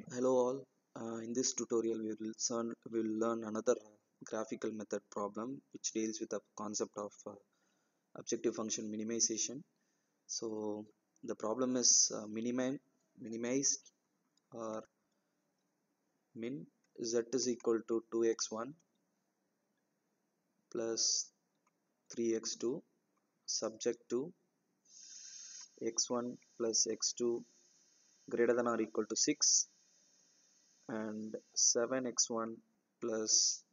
Hello all. In this tutorial, we will learn another graphical method problem which deals with the concept of objective function minimization. So the problem is minimized or min z is equal to 2x1 plus 3x2 subject to x1 plus x2 greater than or equal to 6 and 7x1 plus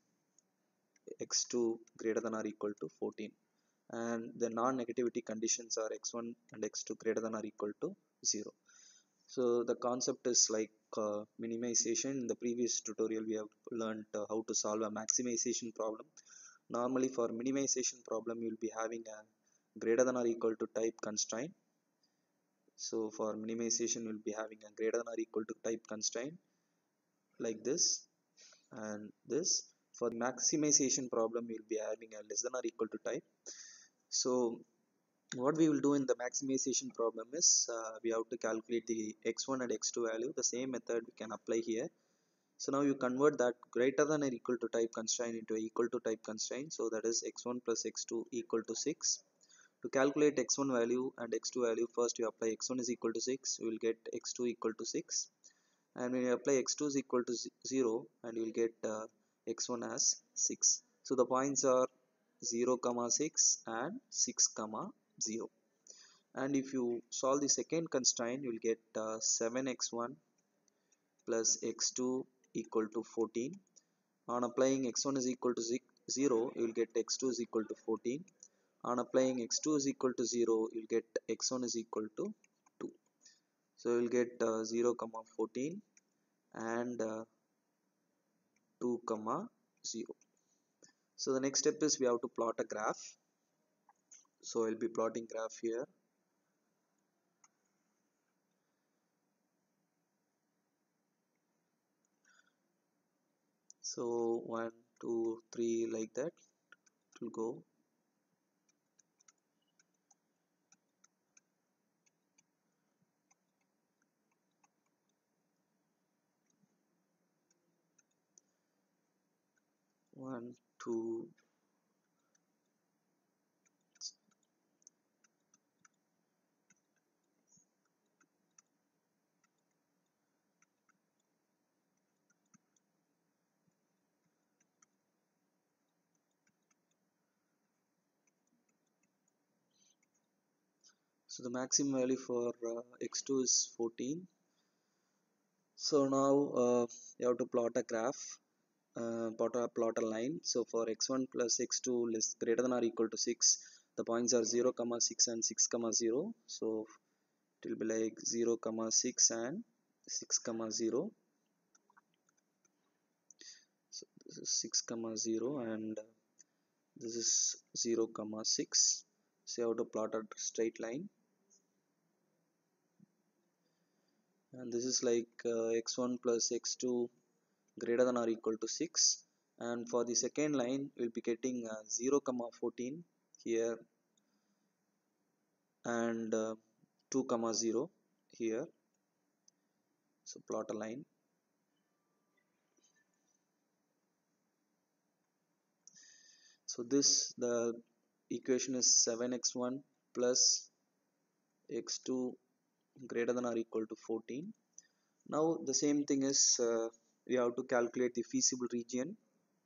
x2 greater than or equal to 14, and the non-negativity conditions are x1 and x2 greater than or equal to 0. So the concept is like minimization. In the previous tutorial we have learned how to solve a maximization problem. Normally for minimization problem you will be having a greater than or equal to type constraint. So for minimization you will be having a greater than or equal to type constraint like this and this. For maximization problem we will be having a less than or equal to type. So what we will do in the maximization problem is we have to calculate the x1 and x2 value. The same method we can apply here. So now you convert that greater than or equal to type constraint into a equal to type constraint. So that is x1 plus x2 equal to 6. To calculate x1 value and x2 value, first you apply x1 is equal to 6, you will get x2 equal to 6. And when you apply x2 is equal to 0, and you will get x1 as 6. So the points are 0 comma 6 and 6 comma 0. And if you solve the second constraint you will get 7x1 plus x2 equal to 14. On applying x1 is equal to 0 you will get x2 is equal to 14. On applying x2 is equal to 0 you will get x1 is equal to 2. So you will get 0 comma 14 and 2 comma 0. So the next step is we have to plot a graph. So I'll be plotting graph here. So 1 2 3 like that it will go. One, two. So the maximum value for x2 is 14. So now you have to plot a graph, plot a line. So for x1 plus x2 less greater than or equal to 6, the points are 0 comma 6 and 6 comma 0. So it will be like 0 comma 6 and 6 comma 0. So this is 6 comma 0 and this is 0 comma 6. So you have to plot a straight line, and this is like x1 plus x2 greater than or equal to 6. And for the second line we'll be getting 0 comma 14 here and 2 comma 0 here. So plot a line. So this the equation is 7x1 plus x2 greater than or equal to 14. Now the same thing is we have to calculate the feasible region.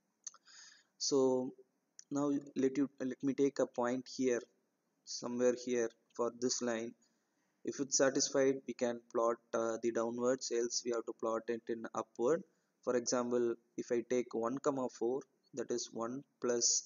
So now let me take a point here, somewhere here for this line. If it's satisfied we can plot the downwards, else we have to plot it in upward. For example, if I take 1 comma 4, that is 1 plus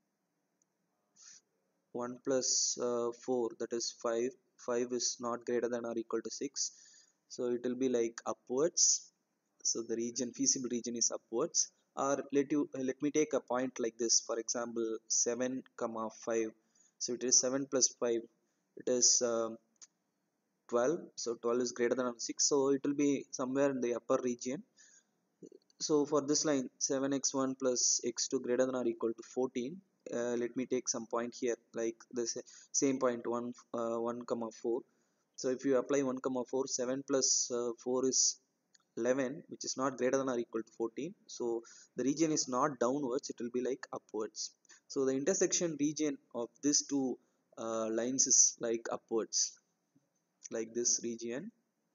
4, that is 5. 5 is not greater than or equal to 6, so it will be like upwards. So the region, feasible region is upwards. Or let me take a point like this, for example 7 comma 5. So it is 7 plus 5, it is 12. So 12 is greater than 6, so it will be somewhere in the upper region. So for this line 7x1 plus x2 greater than or equal to 14, let me take some point here like this same point 1 comma 4. So if you apply 1 comma 4, 7 plus 4 is 11, which is not greater than or equal to 14. So the region is not downwards, it will be like upwards. So the intersection region of these two lines is like upwards, like this region.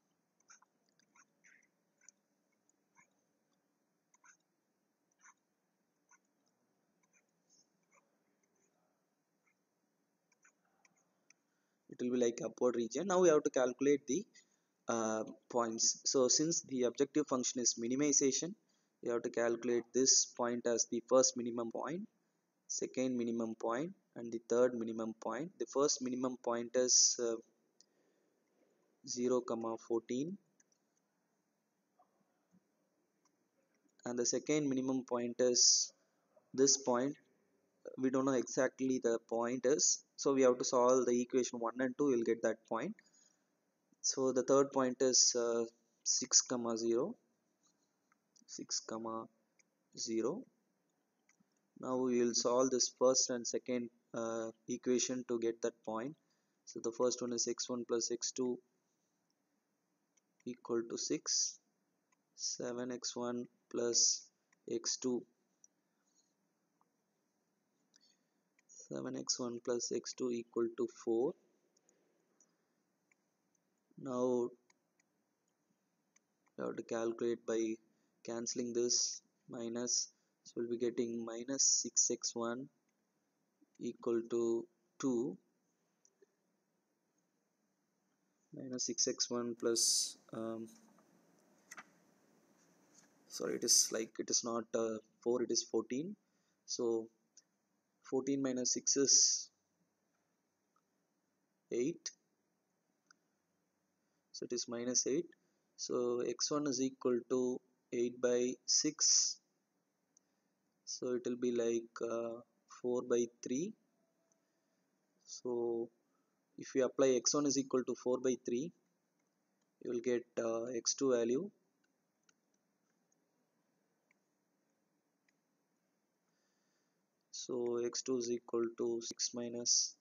It will be like upward region. Now we have to calculate the points. So since the objective function is minimization, we have to calculate this point as the first minimum point, second minimum point, and the third minimum point. The first minimum point is 0, 14, and the second minimum point is this point. We don't know exactly the point is, so we have to solve the equation 1 and 2. We'll get that point. So the third point is 6, 0, 6, 0. Now we will solve this first and second equation to get that point. So the first one is x1 plus x2 equal to 6, 7x1 plus x2, 7x1 plus x2 equal to 4. Now we have to calculate by cancelling this minus, so we'll be getting minus 6x1 equal to 2, minus 6x1 plus sorry, it is like, it is not 4, it is 14. So 14 minus 6 is 8, so it is minus 8. So x1 is equal to 8 by 6, so it will be like 4 by 3. So if you apply x1 is equal to 4 by 3, you will get x2 value. So x2 is equal to 6 minus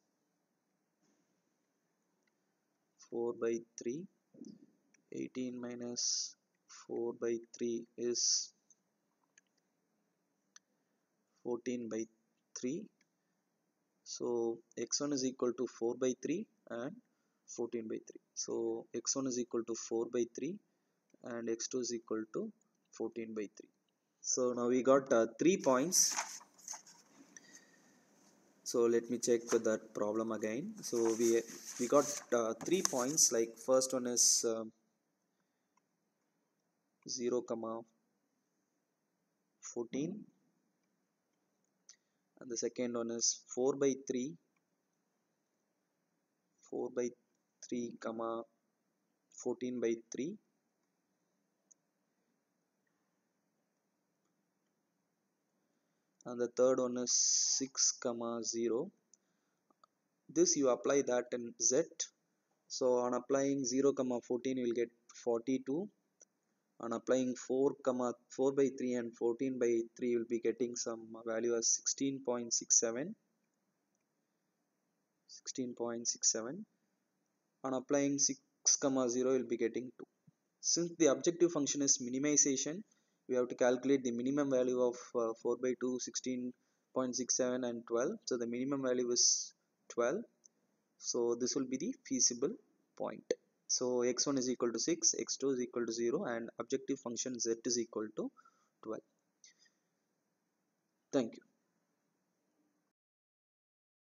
4 by 3. 18 minus 4 by 3 is 14 by 3. So x1 is equal to 4 by 3 and 14 by 3. So x1 is equal to 4 by 3 and x2 is equal to 14 by 3. So now we got 3 points. So let me check with that problem again. So we got 3 points. Like first one is 0, 14, and the second one is 4 by 3, 4 by 3, 14 by 3, and the third one is 6, 0. This you apply that in Z. So on applying 0, 14, you will get 42. On applying 4, 4 by 3 and 14 by 3, you will be getting some value as 16.67. 16.67. On applying 6, 0, you will be getting 2. Since the objective function is minimization, we have to calculate the minimum value of 4 by 2, 16.67 and 12. So the minimum value is 12. So this will be the feasible point. So x1 is equal to 6, x2 is equal to 0, and objective function z is equal to 12. Thank you.